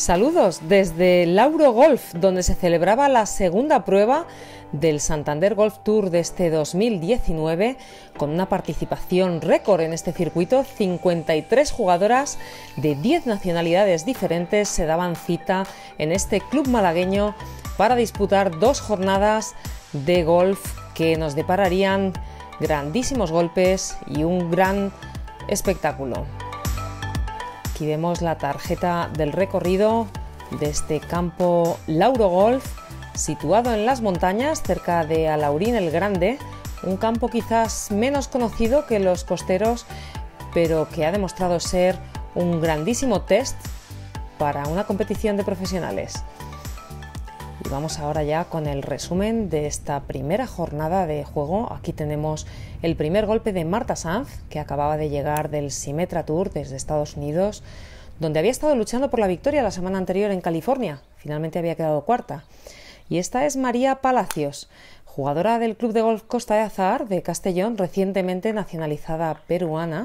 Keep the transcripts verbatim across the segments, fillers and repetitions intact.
Saludos desde Lauro Golf, donde se celebraba la segunda prueba del Santander Golf Tour de este dos mil diecinueve, con una participación récord en este circuito. cincuenta y tres jugadoras de diez nacionalidades diferentes se daban cita en este club malagueño para disputar dos jornadas de golf que nos depararían grandísimos golpes y un gran espectáculo. Aquí vemos la tarjeta del recorrido de este campo Lauro Golf, situado en las montañas cerca de Alaurín el Grande, un campo quizás menos conocido que los costeros, pero que ha demostrado ser un grandísimo test para una competición de profesionales. Y vamos ahora ya con el resumen de esta primera jornada de juego. Aquí tenemos el primer golpe de Marta Sanz, que acababa de llegar del Symetra Tour desde Estados Unidos, donde había estado luchando por la victoria la semana anterior en California. Finalmente había quedado cuarta. Y esta es María Palacios, jugadora del Club de Golf Costa de Azahar de Castellón, recientemente nacionalizada peruana.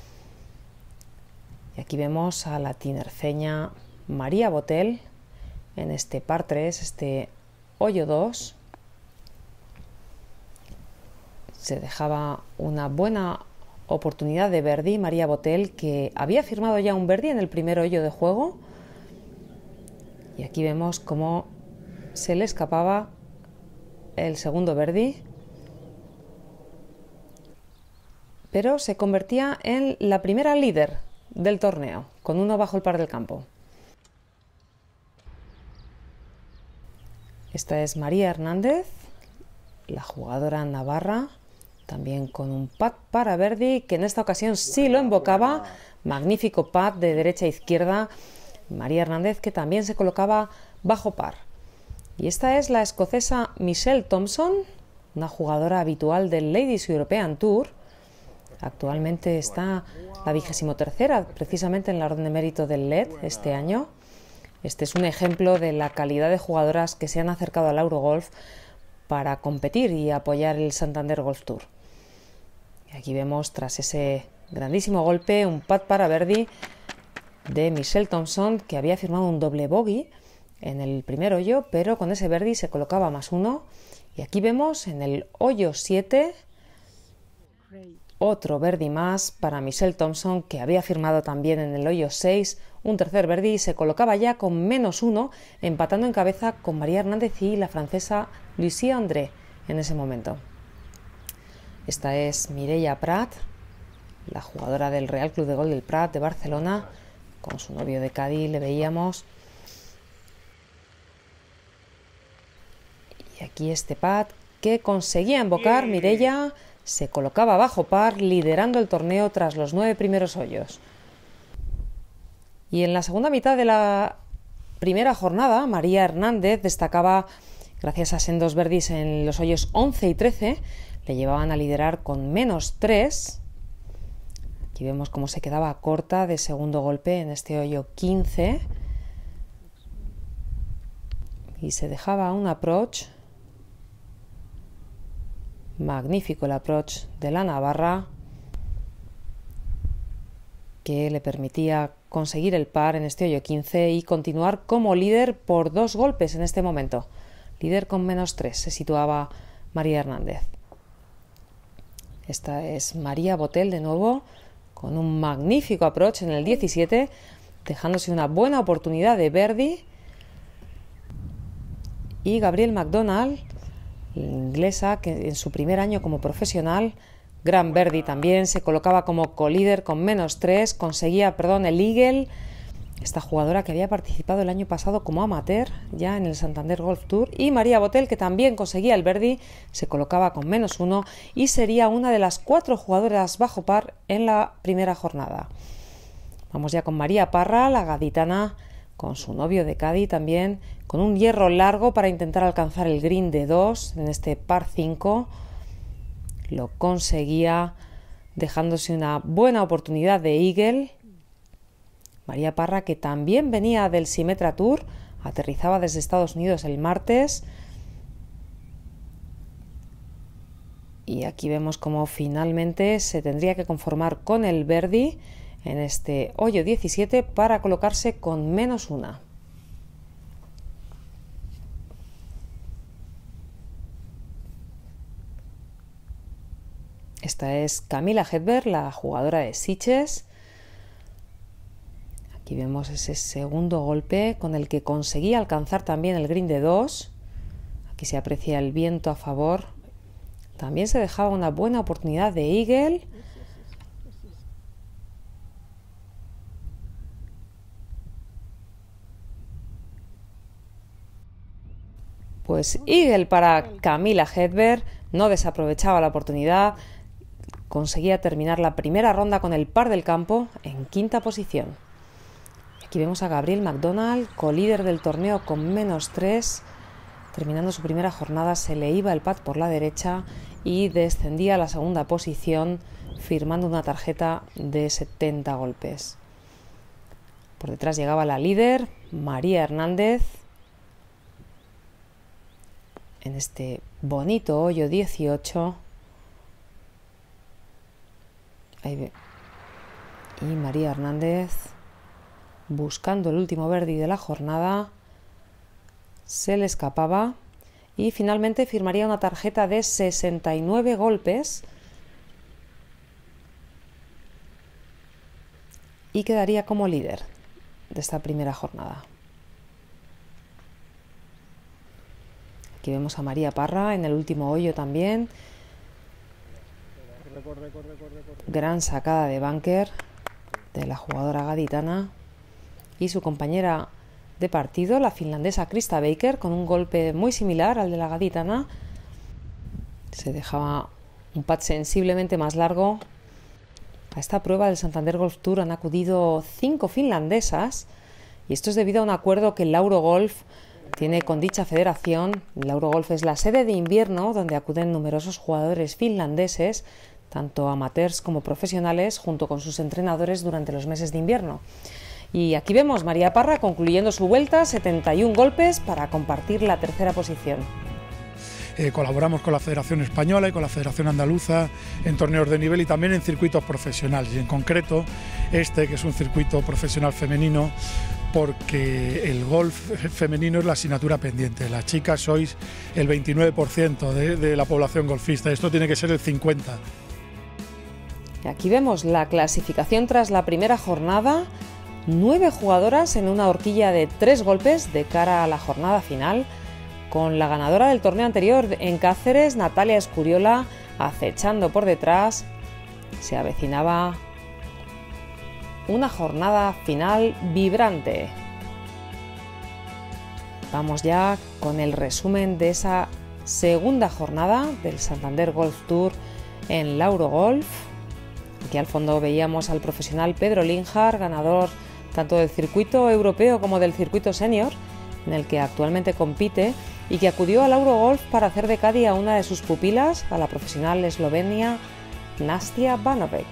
Y aquí vemos a la tinerfeña María Botel en este par tres, este hoyo dos. Se dejaba una buena oportunidad de birdie María Botel, que había firmado ya un birdie en el primer hoyo de juego. Y aquí vemos cómo se le escapaba el segundo birdie, pero se convertía en la primera líder del torneo, con uno bajo el par del campo. Esta es María Hernández, la jugadora navarra, también con un pad para birdie, que en esta ocasión sí lo embocaba. Magnífico pad de derecha a izquierda. María Hernández, que también se colocaba bajo par. Y esta es la escocesa Michelle Thompson, una jugadora habitual del Ladies European Tour. Actualmente está la vigésimo tercera, precisamente en la orden de mérito del L E D este año. Este es un ejemplo de la calidad de jugadoras que se han acercado al Eurogolf para competir y apoyar el Santander Golf Tour. Y aquí vemos, tras ese grandísimo golpe, un pad para birdie de Michelle Thompson, que había firmado un doble bogey en el primer hoyo, pero con ese birdie se colocaba más uno. Y aquí vemos en el hoyo siete otro birdie más para Michelle Thompson, que había firmado también en el hoyo seis un tercer birdie y se colocaba ya con menos uno, empatando en cabeza con María Hernández y la francesa Lucie André en ese momento. Esta es Mireia Prat, la jugadora del Real Club de Golf del Prat de Barcelona, con su novio de Cádiz, le veíamos. Y aquí este pad que conseguía embocar. Mireia se colocaba bajo par, liderando el torneo tras los nueve primeros hoyos. Y en la segunda mitad de la primera jornada, María Hernández destacaba gracias a sendos birdies en los hoyos once y trece, le llevaban a liderar con menos tres. Aquí vemos cómo se quedaba corta de segundo golpe en este hoyo quince. Y se dejaba un approach. Magnífico el approach de la navarra, que le permitía conseguir el par en este hoyo quince y continuar como líder por dos golpes en este momento. Líder con menos tres se situaba María Hernández. Esta es María Botel de nuevo, con un magnífico approach en el diecisiete, dejándose una buena oportunidad de birdie. Y Gabrielle McDonald, la inglesa, que en su primer año como profesional, gran birdie también, se colocaba como colíder con menos tres, conseguía, perdón, el eagle. Esta jugadora que había participado el año pasado como amateur ya en el Santander Golf Tour. Y María Botel, que también conseguía el birdie, se colocaba con menos uno y sería una de las cuatro jugadoras bajo par en la primera jornada. Vamos ya con María Parra, la gaditana, con su novio de Cádiz también, con un hierro largo para intentar alcanzar el green de dos en este par cinco. Lo conseguía, dejándose una buena oportunidad de eagle. María Parra, que también venía del Symetra Tour, aterrizaba desde Estados Unidos el martes. Y aquí vemos cómo finalmente se tendría que conformar con el birdie en este hoyo diecisiete para colocarse con menos una. Esta es Camila Hedberg, la jugadora de Sitges. Aquí vemos ese segundo golpe con el que conseguía alcanzar también el green de dos. Aquí se aprecia el viento a favor. También se dejaba una buena oportunidad de eagle. Pues eagle para Camila Hedberg. No desaprovechaba la oportunidad. Conseguía terminar la primera ronda con el par del campo en quinta posición. Aquí vemos a Gabriel McDonald, colíder del torneo con menos tres. Terminando su primera jornada se le iba el pad por la derecha y descendía a la segunda posición firmando una tarjeta de setenta golpes. Por detrás llegaba la líder, María Hernández, en este bonito hoyo dieciocho. Ahí ve. Y María Hernández, buscando el último birdie de la jornada, se le escapaba y finalmente firmaría una tarjeta de sesenta y nueve golpes y quedaría como líder de esta primera jornada. Aquí vemos a María Parra en el último hoyo también. Gran sacada de búnker de la jugadora gaditana y su compañera de partido, la finlandesa Krista Baker, con un golpe muy similar al de la gaditana. Se dejaba un pad sensiblemente más largo. A esta prueba del Santander Golf Tour han acudido cinco finlandesas y esto es debido a un acuerdo que el Lauro Golf tiene con dicha federación. El Lauro Golf es la sede de invierno donde acuden numerosos jugadores finlandeses, tanto amateurs como profesionales, junto con sus entrenadores durante los meses de invierno. Y aquí vemos María Parra concluyendo su vuelta, setenta y un golpes para compartir la tercera posición. Eh, colaboramos con la Federación Española y con la Federación Andaluza en torneos de nivel y también en circuitos profesionales, y en concreto este, que es un circuito profesional femenino, porque el golf femenino es la asignatura pendiente. Las chicas sois el veintinueve por ciento de, de la población golfista, esto tiene que ser el cincuenta por ciento. Aquí vemos la clasificación tras la primera jornada. Nueve jugadoras en una horquilla de tres golpes de cara a la jornada final, con la ganadora del torneo anterior en Cáceres, Natalia Escuriola, acechando por detrás. Se avecinaba una jornada final vibrante. Vamos ya con el resumen de esa segunda jornada del Santander Golf Tour en Lauro Golf. Aquí al fondo veíamos al profesional Pedro Linhart, ganador tanto del circuito europeo como del circuito senior, en el que actualmente compite, y que acudió a Lauro Golf para hacer de caddy a una de sus pupilas, a la profesional eslovenia Nastia Banovic.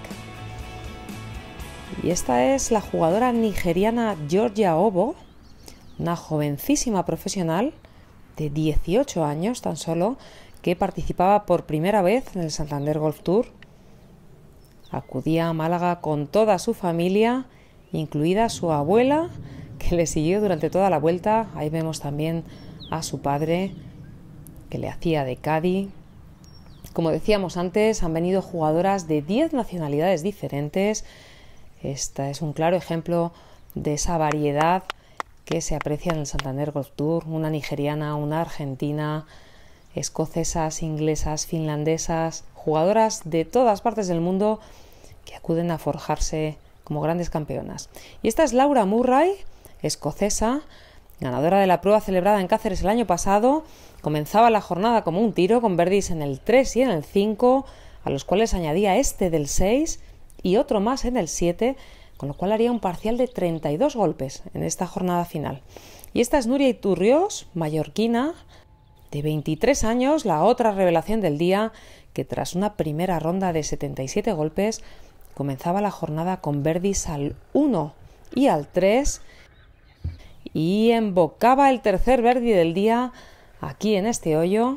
Y esta es la jugadora nigeriana Georgia Obo, una jovencísima profesional de dieciocho años tan solo, que participaba por primera vez en el Santander Golf Tour. Acudía a Málaga con toda su familia, incluida su abuela, que le siguió durante toda la vuelta. Ahí vemos también a su padre, que le hacía de caddy. Como decíamos antes, han venido jugadoras de diez nacionalidades diferentes. Este es un claro ejemplo de esa variedad que se aprecia en el Santander Golf Tour. Una nigeriana, una argentina, escocesas, inglesas, finlandesas, jugadoras de todas partes del mundo que acuden a forjarse como grandes campeonas. Y esta es Laura Murray, escocesa, ganadora de la prueba celebrada en Cáceres el año pasado. Comenzaba la jornada como un tiro, con birdies en el tres y en el cinco, a los cuales añadía este del seis y otro más en el siete, con lo cual haría un parcial de treinta y dos golpes en esta jornada final. Y esta es Nuria Iturriós, mallorquina, de veintitrés años, la otra revelación del día, que tras una primera ronda de setenta y siete golpes comenzaba la jornada con birdies al uno y al tres y embocaba el tercer birdie del día aquí en este hoyo.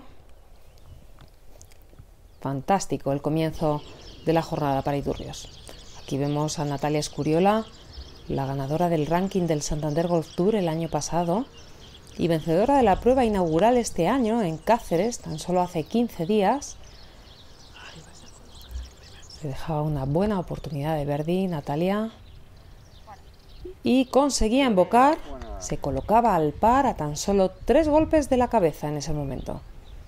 Fantástico el comienzo de la jornada para Iturriós. Aquí vemos a Natalia Escuriola, la ganadora del ranking del Santander Golf Tour el año pasado y vencedora de la prueba inaugural este año en Cáceres, tan solo hace quince días. Se dejaba una buena oportunidad de birdie Natalia. Y conseguía embocar. Se colocaba al par a tan solo tres golpes de la cabeza en ese momento.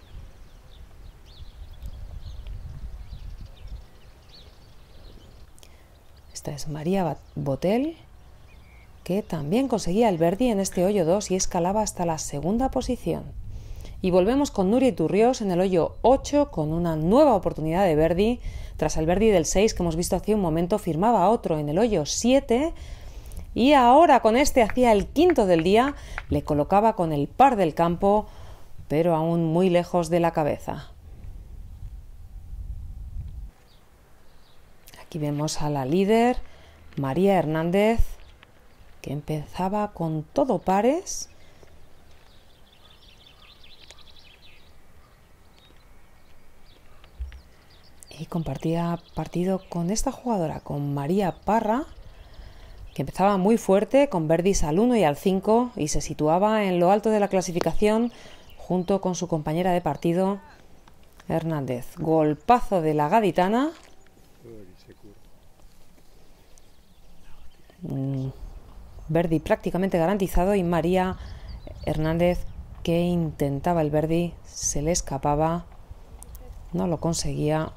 Esta es María Botel, que también conseguía el birdie en este hoyo dos y escalaba hasta la segunda posición. Y volvemos con Nuria Iturriós en el hoyo ocho con una nueva oportunidad de birdie. Tras el birdie del seis que hemos visto hace un momento, firmaba otro en el hoyo siete y ahora con este hacía el quinto del día, le colocaba con el par del campo, pero aún muy lejos de la cabeza. Aquí vemos a la líder, María Hernández, que empezaba con todo pares. Y compartía partido con esta jugadora, con María Parra, que empezaba muy fuerte, con birdies al uno y al cinco, y se situaba en lo alto de la clasificación junto con su compañera de partido, Hernández. Golpazo de la gaditana. Mm, birdie prácticamente garantizado y María Hernández, que intentaba el birdie, se le escapaba, no lo conseguía.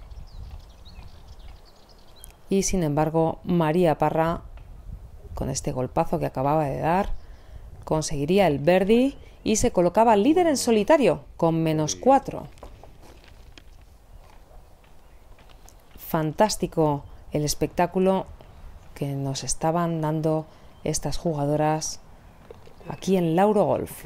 Y sin embargo, María Parra, con este golpazo que acababa de dar, conseguiría el birdie y se colocaba líder en solitario con menos cuatro. Fantástico el espectáculo que nos estaban dando estas jugadoras aquí en Lauro Golf.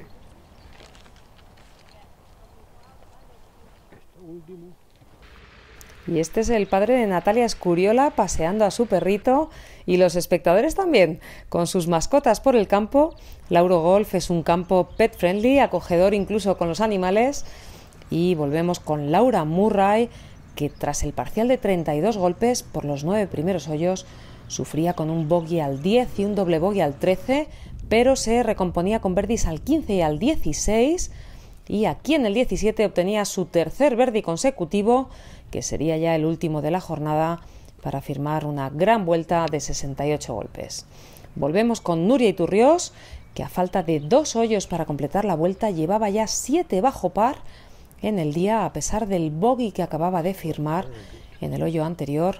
Y este es el padre de Natalia Escuriola paseando a su perrito y los espectadores también con sus mascotas por el campo. Lauro Golf es un campo pet friendly, acogedor incluso con los animales. Y volvemos con Laura Murray, que tras el parcial de treinta y dos golpes por los nueve primeros hoyos sufría con un bogey al diez y un doble bogey al trece, pero se recomponía con birdies al quince y al dieciséis. Y aquí en el diecisiete obtenía su tercer birdie consecutivo, que sería ya el último de la jornada, para firmar una gran vuelta de sesenta y ocho golpes. Volvemos con Nuria Iturriós, que a falta de dos hoyos para completar la vuelta llevaba ya siete bajo par en el día, a pesar del bogey que acababa de firmar en el hoyo anterior.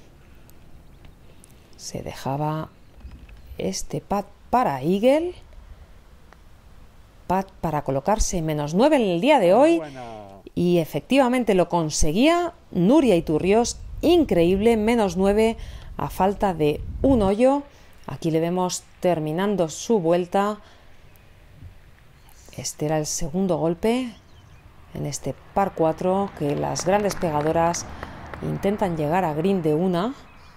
Se dejaba este pad para eagle, pad para colocarse menos nueve en el día de hoy, y efectivamente lo conseguía Nuria Iturriós. Increíble, menos nueve a falta de un hoyo. Aquí le vemos terminando su vuelta. Este era el segundo golpe en este par cuatro, que las grandes pegadoras intentan llegar a green de una.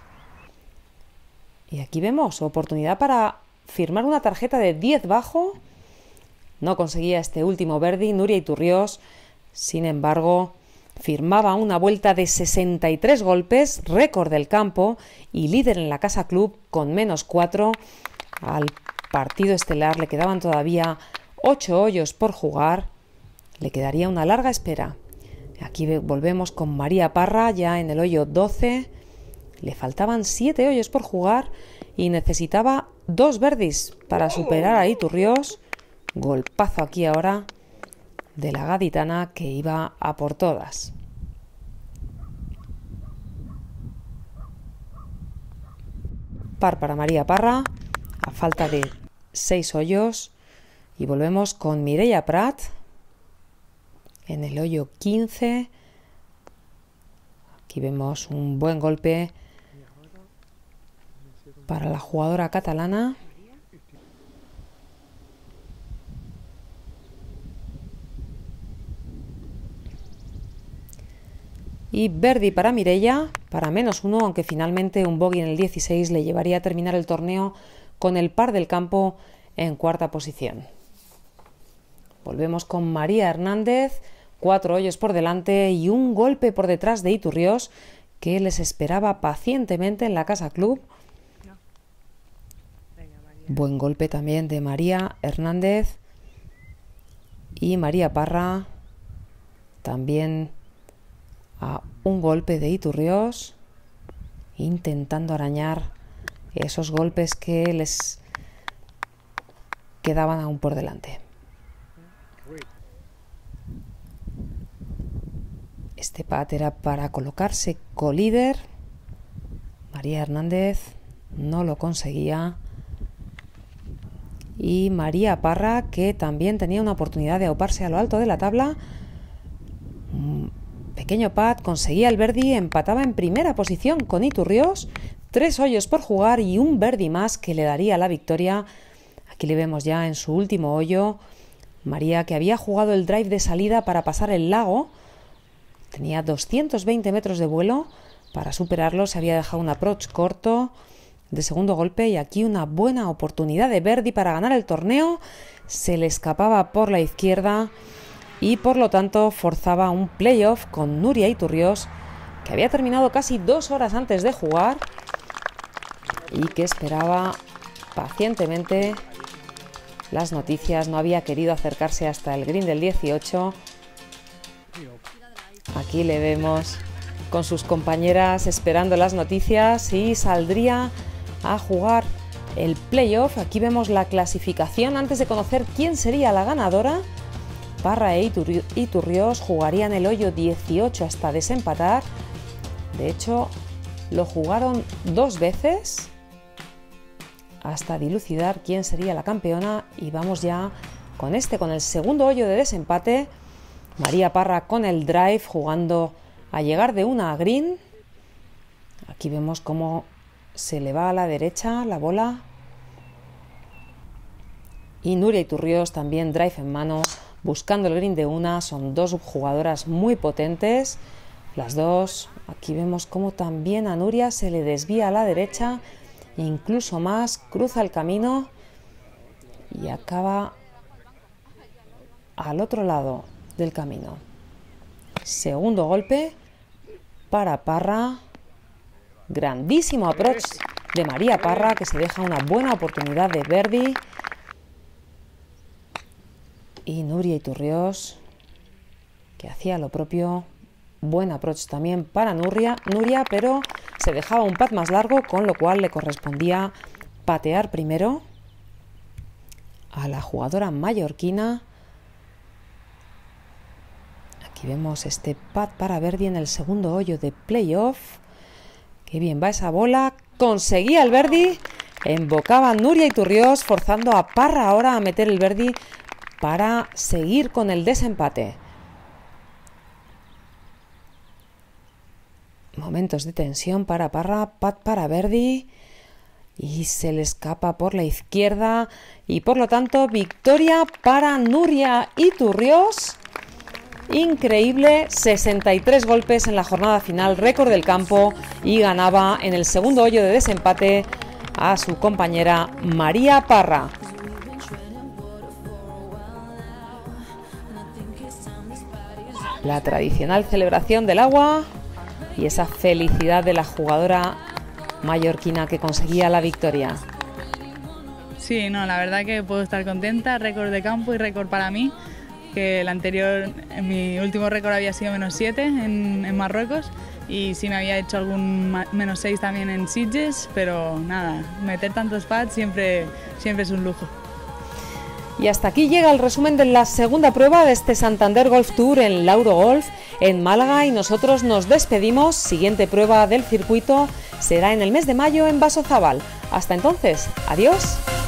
Y aquí vemos oportunidad para firmar una tarjeta de diez bajo. No conseguía este último birdie Nuria Iturriós. Sin embargo, firmaba una vuelta de sesenta y tres golpes, récord del campo y líder en la Casa Club con menos cuatro. Al partido estelar le quedaban todavía ocho hoyos por jugar. Le quedaría una larga espera. Aquí volvemos con María Parra ya en el hoyo doce. Le faltaban siete hoyos por jugar y necesitaba dos birdies para superar a Iturriós. Golpazo aquí ahora de la gaditana, que iba a por todas. Par para María Parra a falta de seis hoyos. Y volvemos con Mireia Prat en el hoyo quince. Aquí vemos un buen golpe para la jugadora catalana. Y birdie para Mireia, para menos uno, aunque finalmente un bogey en el dieciséis le llevaría a terminar el torneo con el par del campo en cuarta posición. Volvemos con María Hernández, cuatro hoyos por delante y un golpe por detrás de Iturriós, que les esperaba pacientemente en la Casa Club. Buen golpe también de María Hernández y María Parra, también a un golpe de Iturriós. intentando arañar esos golpes que les quedaban aún por delante. Este pat era para colocarse colíder. María Hernández no lo conseguía. Y María Parra, que también tenía una oportunidad de auparse a lo alto de la tabla. Un pequeño pat, conseguía el birdie, empataba en primera posición con Iturriós. Tres hoyos por jugar y un birdie más que le daría la victoria. Aquí le vemos ya en su último hoyo. María, que había jugado el drive de salida para pasar el lago. Tenía doscientos veinte metros de vuelo. Para superarlo se había dejado un approach corto de segundo golpe y aquí una buena oportunidad de birdie para ganar el torneo. Se le escapaba por la izquierda y por lo tanto forzaba un playoff con Nuria Iturriós, que había terminado casi dos horas antes de jugar y que esperaba pacientemente las noticias. No había querido acercarse hasta el green del dieciocho. Aquí le vemos con sus compañeras esperando las noticias y saldría a jugar el playoff. Aquí vemos la clasificación antes de conocer quién sería la ganadora. Parra e Iturriós jugarían el hoyo dieciocho hasta desempatar. De hecho, lo jugaron dos veces hasta dilucidar quién sería la campeona. Y vamos ya con este, con el segundo hoyo de desempate. María Parra con el drive jugando a llegar de una a green. Aquí vemos cómo se le va a la derecha la bola. Y Nuria Iturriós también drive en mano, buscando el green de una. Son dos jugadoras muy potentes, las dos. Aquí vemos cómo también a Nuria se le desvía a la derecha, e incluso más, cruza el camino y acaba al otro lado del camino. Segundo golpe para Parra. Grandísimo approach de María Parra, que se deja una buena oportunidad de birdie. Y Nuria Iturriós, que hacía lo propio. Buen approach también para Nuria, Nuria, pero se dejaba un pat más largo, con lo cual le correspondía patear primero a la jugadora mallorquina. Aquí vemos este pat para birdie en el segundo hoyo de playoff. Qué bien va esa bola. Conseguía el birdie. Embocaba Nuria Iturriós, forzando a Parra ahora a meter el birdie para seguir con el desempate. Momentos de tensión para Parra. Pat para birdie. Y se le escapa por la izquierda. Y por lo tanto, victoria para Nuria Iturriós. Increíble, sesenta y tres golpes en la jornada final, récord del campo, y ganaba en el segundo hoyo de desempate a su compañera María Parra. La tradicional celebración del agua y esa felicidad de la jugadora mallorquina que conseguía la victoria. Sí, no, la verdad que puedo estar contenta, récord de campo y récord para mí. Que el anterior, mi último récord había sido menos siete en, en Marruecos y sí me había hecho algún menos seis también en Sitges, pero nada, meter tantos pads siempre, siempre es un lujo. Y hasta aquí llega el resumen de la segunda prueba de este Santander Golf Tour en Lauro Golf en Málaga, y nosotros nos despedimos. Siguiente prueba del circuito será en el mes de mayo en Basozábal. Hasta entonces, adiós.